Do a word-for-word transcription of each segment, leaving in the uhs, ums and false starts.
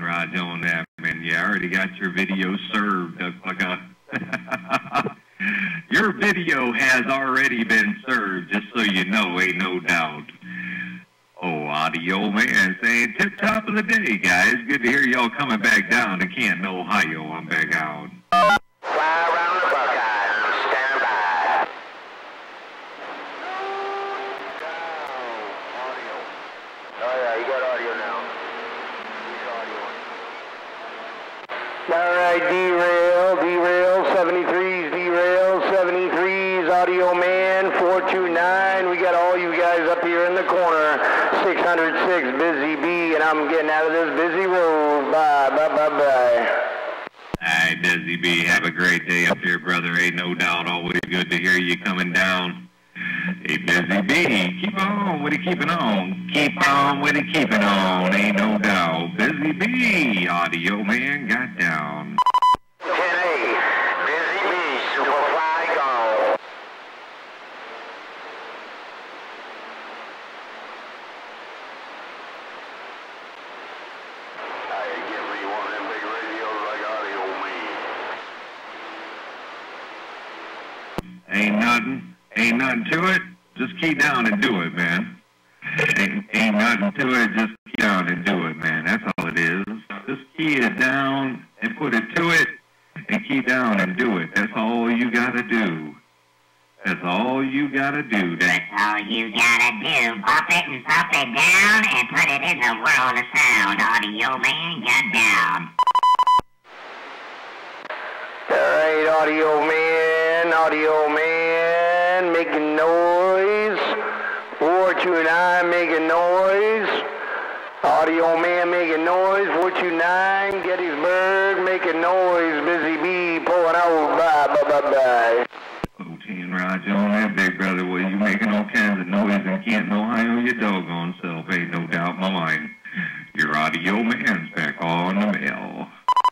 Raj, on that, man. You already got your video served. Like a your video has already been served, just so you know, ain't no doubt. Oh, Audio Man saying tip top of the day, guys. Good to hear y'all coming back down to Canton, Ohio. I'm back out. Fly around the Buckeye. Stand by. Audio. Oh, yeah, you got audio now. All right, derail, derail, seventy-threes, derail, seventy-threes, Audio Man, four two nine. We got all you guys up here in the corner. six hundred six, Busy Bee, and I'm getting out of this busy road. Bye, bye, bye, bye. Hi, Busy Bee. Have a great day up there, brother. Ain't no doubt. Always good to hear you coming down. Hey, Busy Bee, keep on with it, keeping on. Keep on with it, keeping on. Ain't no doubt. Busy Bee, Audio Man got down. ten A, Busy Bee, Superfly, go. I ain't give me one of them big radios like Audio Man. Ain't nothing. Ain't nothing to it. Just key down and do it, man. Ain't, ain't nothing to it. Just key down and do it, man. That's all it is. Just key it down and put it to it and key down and do it. That's all you gotta do. That's all you gotta do. That's all you gotta do. Pop it and pop it down and put it in the world of sound. Audio Man got down. All right, Audio Man, Audio Man, making noise. four two nine making noise. Audio Man making noise. four two nine, Gettysburg making noise. Busy Bee pulling out. Bye, bye, bye, bye. O T and Raj on that, big brother. Well, you making all kinds of noise in Canton, Ohio, your doggone self. Ain't no doubt in my mind. Your Audio Man's back on the mail.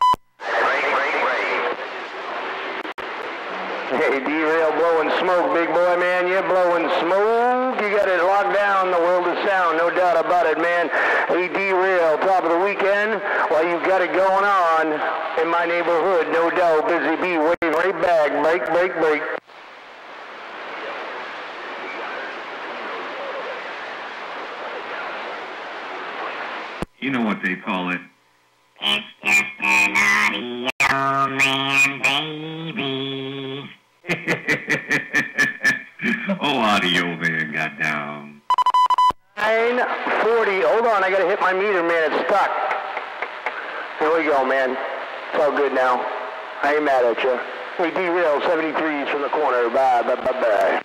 Hey, derail blowing smoke, big boy, man. You're blowing smoke. You got it locked down, the world of sound, no doubt about it, man. Hey, derail, top of the weekend. Well, you got it going on in my neighborhood, no doubt. Busy Bee waiting right back. Break, break, break. You know what they call it? It's just an Audio Man, baby. Oh, Audio Man got down. nine forty. Hold on, I gotta hit my meter, man. It's stuck. Here we go, man. It's all good now. I ain't mad at you. We derail seventy-threes from the corner. Bye, bye, bye, bye.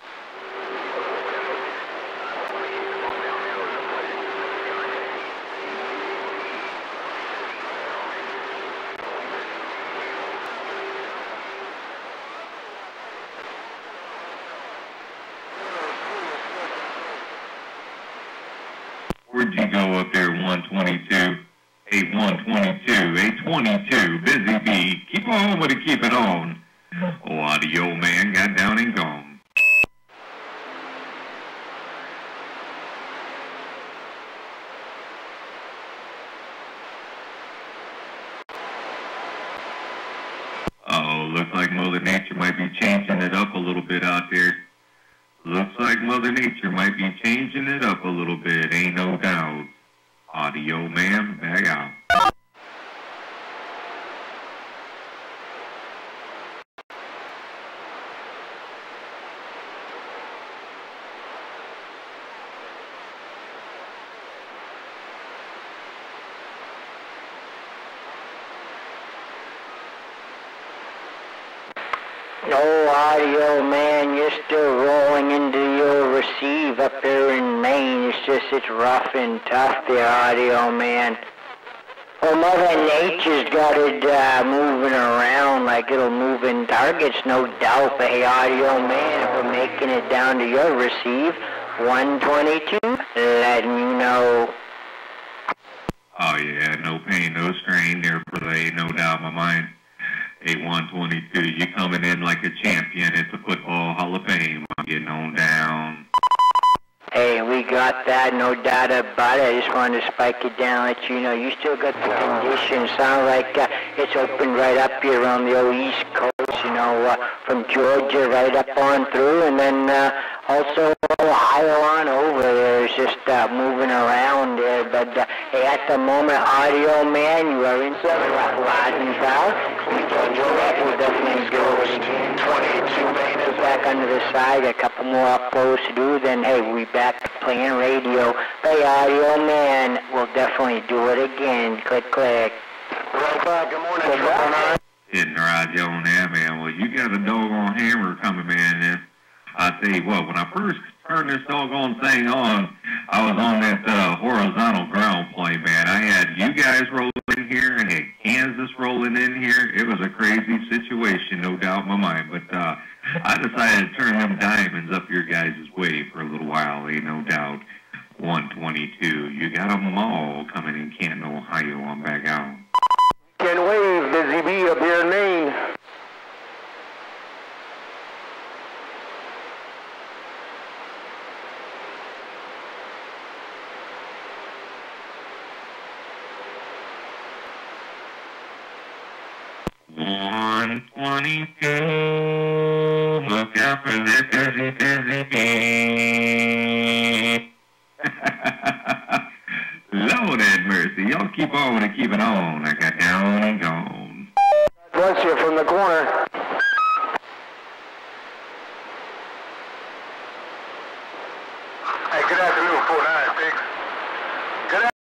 Where'd you go up there, one twenty-two? eight one twenty-two, eight twenty-two, Busy Bee. Keep on with it, keep it on. Oh, Audio Man got down and gone. Uh-oh, looks like Mother Nature might be changing it up a little bit out there. Looks like Mother Nature might be changing it up a little bit, ain't no doubt. Audio Man, back out. Oh, Audio Man, you're still rolling into your receive up there in Maine. It's just, it's rough and tough there, Audio Man. Well, Mother Nature's got it uh, moving around like it'll move in targets, no doubt. But hey, Audio Man, if we're making it down to your receive, one twenty-two, letting you know. Oh yeah, no pain, no strain there, brother. Ain't no doubt in my mind. eight one twenty-two, you coming in like a champion at the Football Hall of Fame. I'm getting on down. Hey, we got that, no doubt about it. I just wanted to spike it down, let you know. You still got the conditions. Sound like uh, it's open right up here on the old East Coast, you know, uh, from Georgia right up on through, and then uh, also Ohio on over there is just uh, moving around there. But uh, hey, at the moment, Audio Man, you are in seven Rising South. We told you that we'll definitely go twenty-two back under the side, a couple more uploads to do, then hey, we back playing radio. Hey, Audio Man, we'll definitely do it again. Click, click. Right back. Good morning. Good morning. Hitting the radio on there, man. Well, you got a doggone hammer coming, man. And I tell you what, when I first turned this doggone thing on, I was on that uh, horizontal ground play, man. I had you guys rolling in here, and had Kansas rolling in here. It was a crazy situation, no doubt in my mind. But uh, I decided to turn them diamonds up your guys' way for a little while, ain't no doubt. one twenty-two. You got them all coming in Canton, Ohio. I'm back out. Can wave, Busy Bee up here in Maine. one twenty-two, look out for this busy, busy bee. Lord have mercy. Y'all keep on and keep it on. I got down and gone. Bless you from the corner.